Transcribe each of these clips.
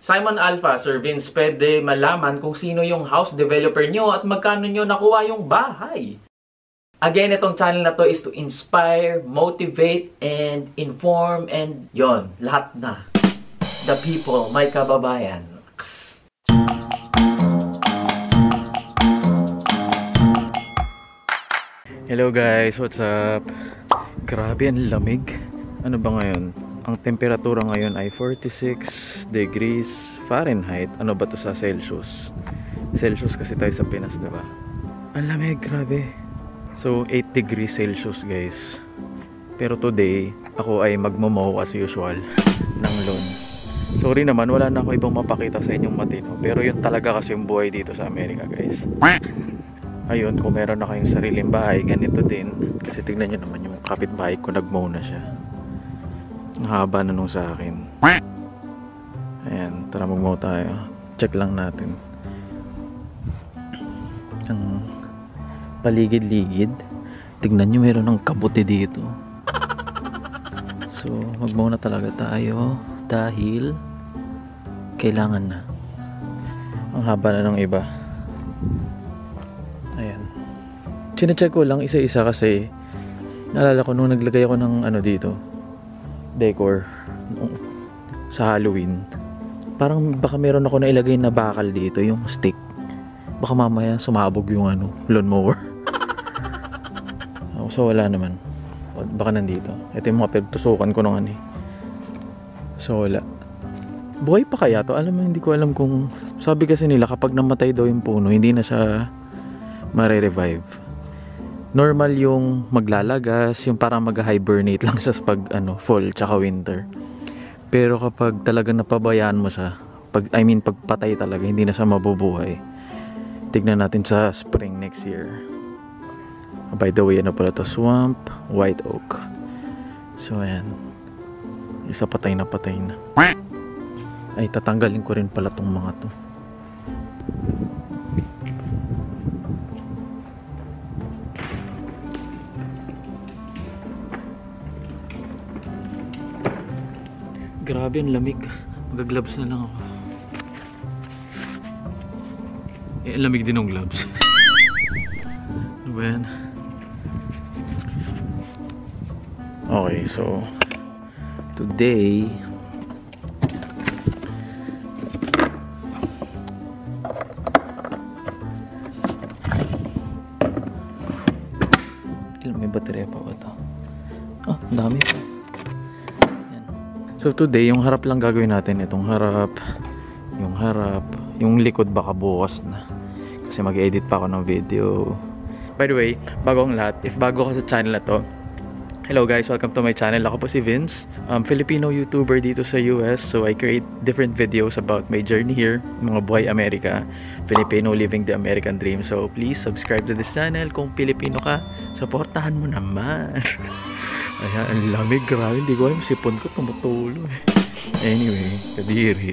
Simon Alpha, Sir Vince, pwede malaman kung sino yung house developer nyo at magkano nyo nakuha yung bahay. Again, itong channel na to is to inspire, motivate, and inform, and yon, lahat na. The people, my kababayan. Hello guys, what's up? Grabe, ang lamig. Ano ba ngayon? Ang temperatura ngayon ay 46 degrees Fahrenheit. Ano ba to sa Celsius? Celsius kasi tayo sa Pinas, diba? Ang lamig, grabe. So 8 degrees Celsius guys. Pero today ako ay magmamaw as usual ng lawn. Sorry naman, wala na ako ibang mapakita sa inyong matino. Pero yun talaga kasi yung buhay dito sa Amerika guys. Ayun, kung meron na kayong sariling bahay, ganito din. Kasi tignan nyo naman yung kapitbahay ko, nagmow na siya. Ang haba na nung sa akin. Ayan, tara magmow tayo. Check lang natin ang paligid-ligid. Tignan nyo, meron ng kabuti dito. So magmow na talaga tayo dahil kailangan na. Ang haba na ng iba. Ayan, chinecheck ko lang isa-isa kasi naalala ko nung naglagay ako ng ano dito, decor sa Halloween, parang baka meron ako na ilagay na bakal dito, yung stick. Baka mamaya sumabog yung ano, lawnmower. So wala naman, baka nandito. Ito yung mga pagtusukan ko nung ano eh. So wala. Buhay pa kaya to? Alam mo, hindi ko alam kung, sabi kasi nila kapag namatay daw yung puno, hindi na siya mare-revive. Normal yung maglalagas, yung parang mag-hibernate lang siya pag ano, fall tsaka winter. Pero kapag talagang napabayaan mo siya, pag patay talaga, hindi na siya mabubuhay. Tignan natin sa spring next year. By the way, ano pala to? Swamp white oak. So ayan, isa patay na. Ay, tatanggalin ko rin pala tong mga to. Grabe, ang lamig. Mag-gloves na lang ako. Eh, ang lamig din ng gloves. Ano ba yan? Okay, so today may baterya pa ba ito? Ah, dami pa. So today, yung harap lang gagawin natin. Itong harap, yung likod baka bukas na. Kasi mag-edit pa ako ng video. By the way, bago ang lahat, if bago ka sa channel na to, hello guys, welcome to my channel. Ako po si Vince, Filipino YouTuber dito sa US. So I create different videos about my journey here, mga buhay Amerika, Filipino living the American dream. So please subscribe to this channel. Kung Filipino ka, supportahan mo naman. Ayan, ang lamig, grabe. Hindi ko alam, sipon ko tumutulo eh. Anyway, kadiri.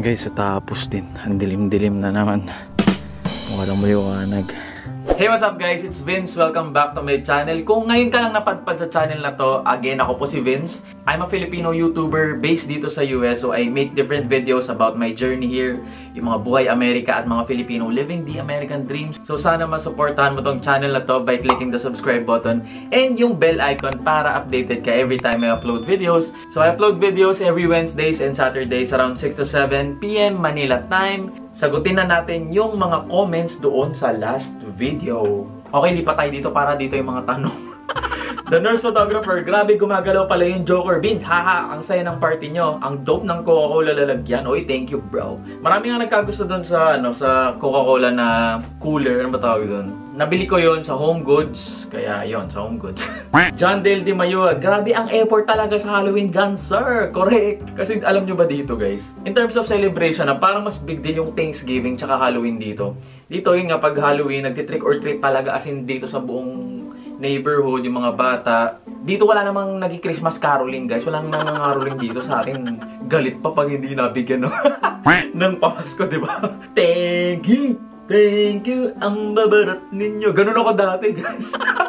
Guys, tapos din. Ang dilim-dilim na naman. Walang maliwanag. Hey, what's up guys? It's Vince. Welcome back to my channel. Kung ngayon ka lang napadpad sa channel na to, again, ako po si Vince. I'm a Filipino YouTuber based dito sa US. So I make different videos about my journey here, yung mga buhay Amerika at mga Filipino living the American dreams. So sana masuportahan mo tong channel na to by clicking the subscribe button and yung bell icon para updated ka every time I upload videos. So I upload videos every Wednesdays and Saturdays around 6 to 7 p.m. Manila time. Sagutin na natin yung mga comments doon sa last video. Okay, lipat tayo dito para dito yung mga tanong. The Nurse Photographer, grabe gumagalaw pala yung Joker Beans. Haha, ang saya ng party nyo. Ang dope ng Coca-Cola lalagyan. Oy, thank you bro. Marami nga nagkagusto doon sa, sa Coca-Cola na cooler. Ano ba tawag doon? Nabili ko yon sa Home Goods. Kaya yon sa Home Goods. John Del Di Mayo, grabe ang effort talaga sa Halloween dyan, sir. Correct. Kasi alam nyo ba dito, guys? In terms of celebration, parang mas big deal yung Thanksgiving tsaka Halloween dito. Dito yung nga pag Halloween, nagtitrick or treat talaga as in dito sa buong neighborhood, yung mga bata. Dito wala namang nag-Christmas caroling, guys. Walang nangangaroling dito sa atin. Galit pa pag hindi nabigyan, no? ng pamasko, diba? Thank you! Thank you! Ang babarat ninyo. Ganun ako dati, guys.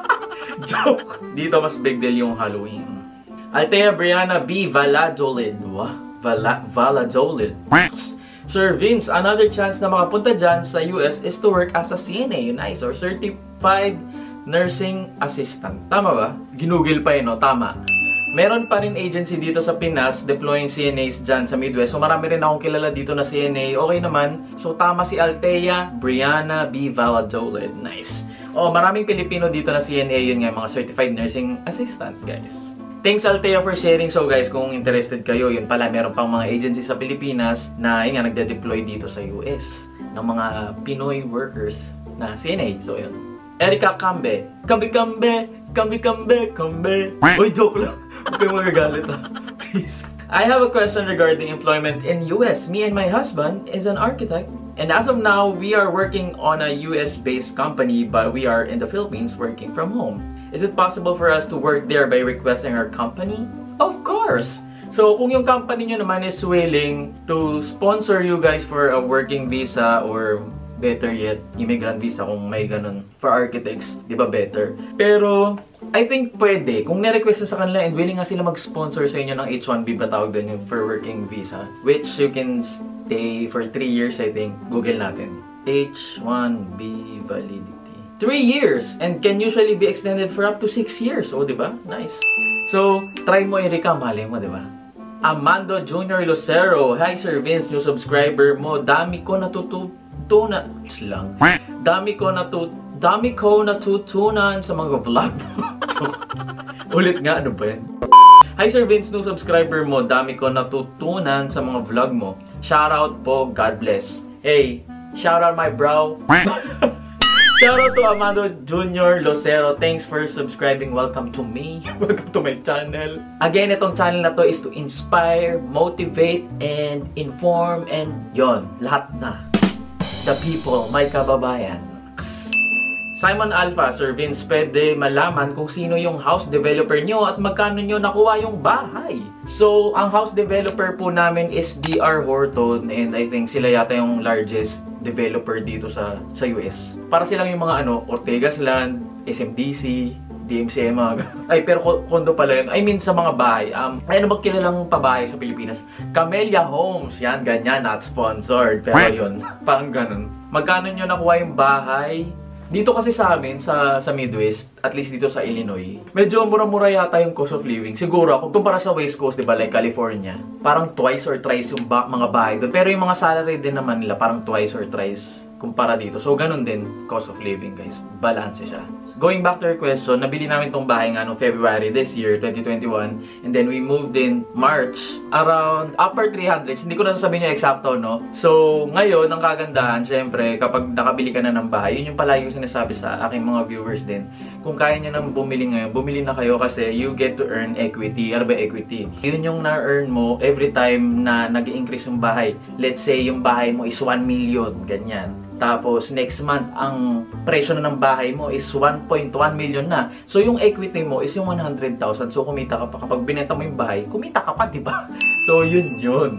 Joke! Dito mas big deal yung Halloween. Althea Brianna B. Valladolid. Valladolid. Sir Vince, another chance na makapunta dyan sa US is to work as a CNA, nice, or Certified Nursing Assistant. Tama ba? Ginugil pa yun, no? Tama. Meron pa rin agency dito sa Pinas deploying CNAs dyan sa Midwest. So marami rin akong kilala dito na CNA. Okay naman. So tama si Althea Brianna B. Valladolid. Nice. Oh, maraming Pilipino dito na CNA. Yun nga, mga Certified Nursing Assistant, guys. Thanks Althea for sharing. So guys, kung interested kayo, yun pala, meron pang mga agency sa Pilipinas na yun nga, nagde-deploy dito sa US ng mga Pinoy workers na CNA. So yun. Erica Cambe. Cambe. Uy, joke lang. Huwag kayong magagalit, ha. Please. I have a question regarding employment in US. Me and my husband is an architect. And as of now, we are working on a US-based company, but we are in the Philippines working from home. Is it possible for us to work there by requesting our company? Of course! So, kung yung company nyo naman is willing to sponsor you guys for a working visa or better yet, immigrant visa kung may ganun for architects, di ba better? Pero, I think pwede. Kung na-request sa kanila and willing nga sila mag-sponsor sa inyo ng H-1B ba tawag doon yung for working visa, which you can stay for 3 years, I think. Google natin. H-1B validity. 3 years and can usually be extended for up to 6 years. O, di ba? Nice. So, try mo, Erika. Malay mo, di ba? Amando Jr. Lucero. Hi, Sir Vince. New subscriber mo. Dami ko natutunan sa mga vlog mo. Ulit nga, ano ba yan? Hi Sir Vince, new subscriber mo. Dami ko natutunan sa mga vlog mo. Shoutout po, God bless. Hey, shoutout my bro. Shoutout to Amado Jr. Lucero. Thanks for subscribing. Welcome to me. Welcome to my channel. Again, itong channel na to is to inspire, motivate, and inform, and yon, lahat na. The people, my kababayan. Simon Alpha, Sir Vince, pwede malaman kung sino yung house developer nyo at magkano nyo nakuha yung bahay. So, ang house developer po namin is DR Horton and I think sila yata yung largest developer dito sa US. Para silang yung mga Ortegas Land, SMDC, DMCA, mga ay, pero kondo pala yun. I mean, sa mga bahay. Ay, ano bang kilalang pabahay sa Pilipinas? Camellia Homes. Yan, ganyan. Not sponsored. Pero yun, parang ganun. Magkano nyo nakuha yung bahay? Dito kasi sa amin, sa Midwest, at least dito sa Illinois, medyo mura-mura yata yung cost of living. Siguro, kung kumpara sa West Coast, diba, like California, parang twice or thrice yung mga bahay doon. Pero yung mga salary din naman nila, parang twice or thrice kumpara dito. So, ganun din, cost of living, guys. Balance siya. Going back to your question, nabili namin tong bahay nga noong February this year, 2021. And then we moved in March, around upper 300s. Hindi ko na sasabihin yung eksakto, no? So, ngayon, ang kagandahan, syempre, kapag nakabili ka na ng bahay, yun yung palagi yung sinasabi sa aking mga viewers din. Kung kaya nyo nang bumili ngayon, bumili na kayo kasi you get to earn equity. Ano ba equity? Yun yung na-earn mo every time na nag-i-increase yung bahay. Let's say, yung bahay mo is 1 million, ganyan. Tapos, next month, ang presyo na ng bahay mo is 1.1 million na. So, yung equity mo is yung 100,000. So, kumita ka pa. Kapag binenta mo yung bahay, kumita ka pa, diba? So, yun.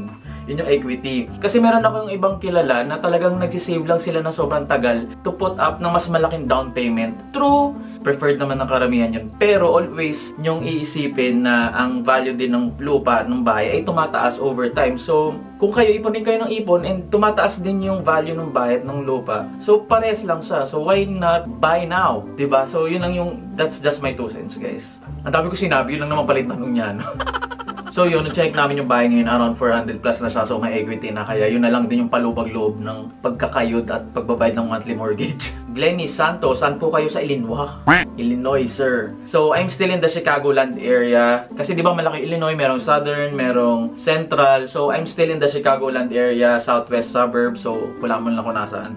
Yun yung equity. Kasi meron ako yung ibang kilala na talagang nagsisave lang sila na sobrang tagal to put up ng mas malaking down payment. True, preferred naman ng karamihan yun. Pero always nyong iisipin na ang value din ng lupa, ng bahay ay tumataas over time. So, kung kayo ipon din kayo ng ipon and tumataas din yung value ng bahay at ng lupa, so pares lang siya. So, why not buy now? Diba? So, yun lang yung, that's just my 2 cents, guys. Ang dami ko sinabi, yun lang naman palit tanong niya, no? So yun, check namin yung bahay ngayon, around 400 plus na siya, so may equity na, kaya yun na lang din yung palubag-loob ng pagkakayod at pagbabayad ng monthly mortgage. Glenny Santos, saan po kayo sa Illinois? Illinois, sir. So I'm still in the Chicagoland area, kasi di ba malaki Illinois, merong southern, merong central, so I'm still in the Chicagoland area, southwest suburb, so wala mo lang kung nasaan.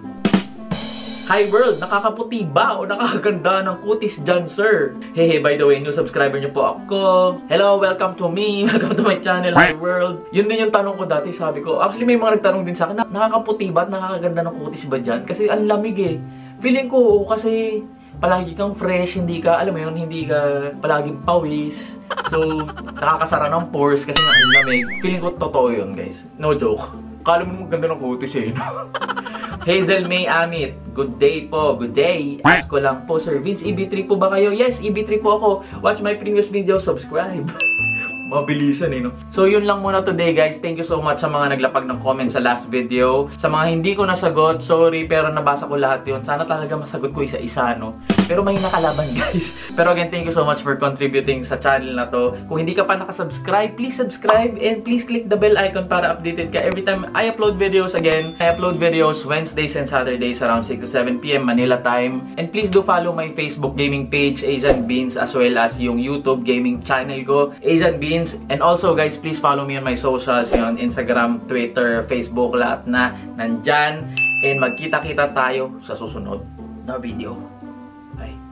Hi world! Nakakaputi ba o nakakaganda ng kutis dyan, sir? Hey, by the way, new subscriber niyo po ako. Hello, welcome to me. Welcome to my channel, Hi world. Yun din yung tanong ko dati, sabi ko. Actually, may mga nagtanong din sa akin, nakakaputi ba at nakakaganda ng kutis ba dyan? Kasi ang lamig eh. Feeling ko, kasi palagi kang fresh, hindi ka, alam mo yun, hindi ka palaging pawis. So, nakakasara ng pores kasi nga ang lamig. Feeling ko totoo yun, guys. No joke. Kala mo maganda ng kutis eh, no? Hazel May Amit, good day po, good day. Ask ko lang po, Sir Vince, EB3 po ba kayo? Yes, EB3 po ako. Watch my previous video, subscribe. Mabilisan eh, no? So, yun lang muna today, guys. Thank you so much sa mga naglapag ng comment sa last video. Sa mga hindi ko nasagot, sorry, pero nabasa ko lahat yun. Sana talaga masagot ko isa-isa, no? Pero may nakalaban, guys. Pero again, thank you so much for contributing sa channel na to. Kung hindi ka pa nakasubscribe, please subscribe and please click the bell icon para updated ka every time I upload videos. Again, I upload videos Wednesdays and Saturdays around 6 to 7 p.m. Manila time. And please do follow my Facebook gaming page, Asian Beans, as well as yung YouTube gaming channel ko, Asian Beans. And also, guys, please follow me on my socials, yun, Instagram, Twitter, Facebook, lahat na nandyan. And magkita-kita tayo sa susunod na video. Bye.